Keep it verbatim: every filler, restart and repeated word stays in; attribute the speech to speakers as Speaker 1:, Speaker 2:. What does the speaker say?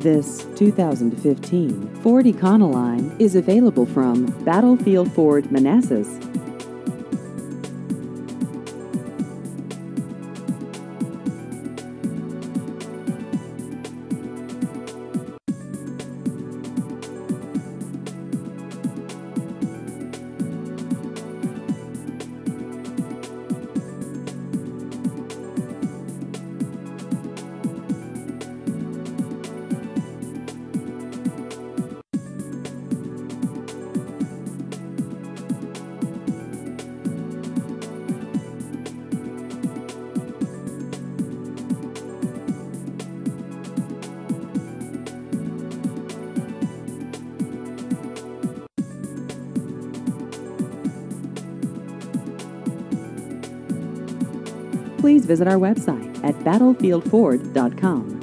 Speaker 1: This two thousand fifteen Ford Econoline is available from Battlefield Ford Manassas. Please visit our website at battlefield ford dot com.